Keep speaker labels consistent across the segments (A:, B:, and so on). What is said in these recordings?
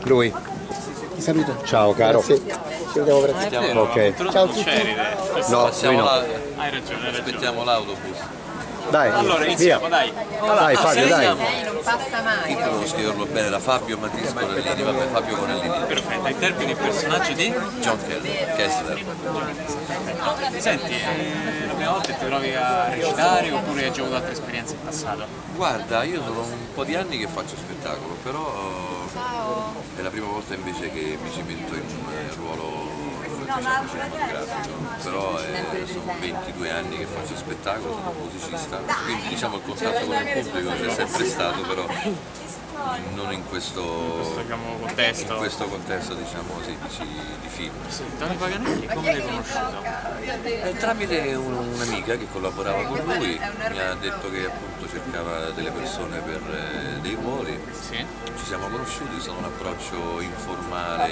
A: Lui.
B: Ti saluto.
A: Ciao caro.
B: Grazie. Ci vediamo presto.
A: Ok.
B: Ciao a tutti.
A: No, lui no.
C: Hai ragione. Aspettiamo l'autobus.
A: Dai,
C: Allora
A: via.
C: iniziamo, dai.
A: Dai Fabio, dai.
D: Lei non passa mai.
E: Io devo scriverlo bene, da Fabio Mattis Corellini, vabbè, Fabio Corellini.
C: Perfetto, interpreti il personaggio di?
E: John Kessler.
C: Senti, la prima volta ti trovi a recitare oppure hai già avuto altre esperienze in passato?
E: Guarda, io sono un po' di anni che faccio spettacolo, però è la prima volta invece che mi cimento in un ruolo diciamo, cinematografico, però sono 22 anni che faccio spettacolo, sono musicista, quindi diciamo il contatto con il pubblico c'è sempre stato, però non in questo contesto diciamo sì, di film.
C: Sì, Tony Paganelli come l'hai conosciuto?
E: Tramite un'amica che collaborava con lui, mi ha detto che appunto cercava delle persone per dei ruoli,
C: Sì.
E: ci siamo conosciuti, sono un approccio informale,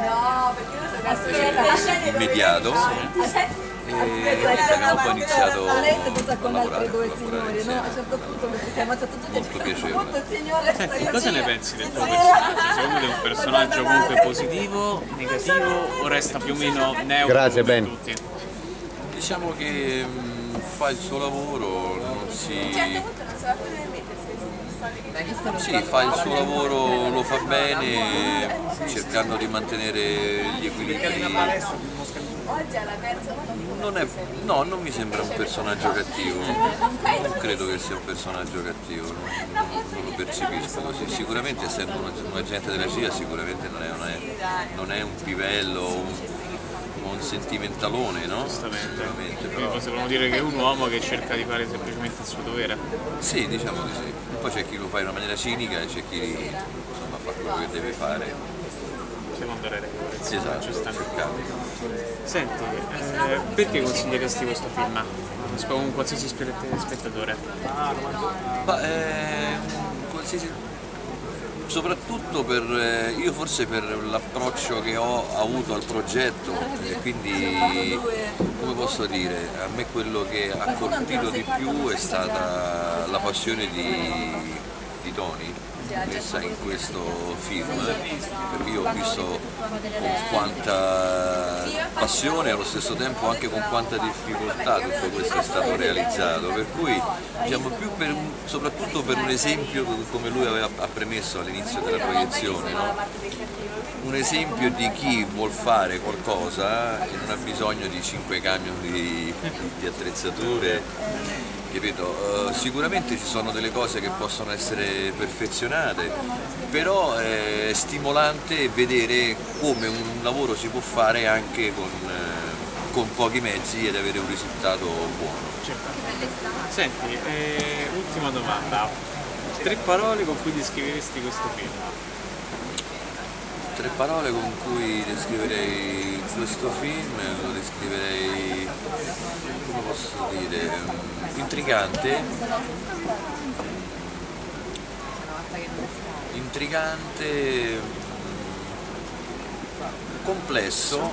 E: immediato e abbiamo poi iniziato a collaborare insieme. Molto piacevole.
C: Senti, cosa ne pensi del tuo personaggio? Secondo te è un personaggio comunque positivo, negativo o resta più o meno neutro
A: Grazie,
C: come
A: Ben.
C: tutti?
E: Diciamo che fa il suo lavoro, non si... Sì, fa il suo lavoro, lo fa bene, cercando di mantenere gli equilibri. Non mi sembra un personaggio cattivo, non credo che sia un personaggio cattivo, non lo percepisco così. Sicuramente essendo un agente della CIA sicuramente non è un pivello, un sentimentalone, no?
C: Giustamente.
E: Però...
C: Possiamo dire che è un uomo che cerca di fare semplicemente il suo dovere.
E: Sì, diciamo di sì. Poi c'è chi lo fa in una maniera cinica e c'è chi insomma, fa quello che deve fare.
C: Secondo le regole.
E: Esatto, cercando.
C: Senti, perché consiglieresti questo film? Con un qualsiasi spettatore?
E: Ma soprattutto io forse per l'approccio che ho avuto al progetto e quindi come posso dire, a me quello che ha colpito di più è stata la passione di Tony messa in questo film, perché io ho visto con quanta passione e allo stesso tempo anche con quanta difficoltà tutto questo è stato realizzato, per cui diciamo più soprattutto per un esempio come lui ha premesso all'inizio della proiezione, no? Un esempio di chi vuol fare qualcosa e non ha bisogno di 5 camion di attrezzature. Capito? Sicuramente ci sono delle cose che possono essere perfezionate, però è stimolante vedere come un lavoro si può fare anche con pochi mezzi ed avere un risultato buono.
C: Senti, ultima domanda. 3 parole con cui descriveresti questo film?
E: 3 parole con cui descriverei questo film, lo descriverei, come posso dire, intrigante, complesso,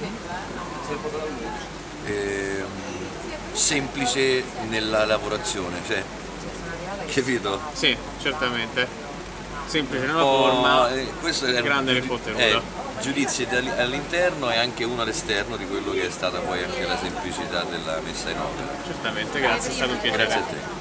E: semplice nella lavorazione, cioè, capito?
C: Sì, certamente. Semplice nella forma,
E: questo è
C: grande nel contenuto.
E: Giudizi all'interno e anche uno all'esterno di quello che è stata poi anche la semplicità della messa in opera.
C: Certamente, grazie, è stato un piacere.
E: Grazie a te.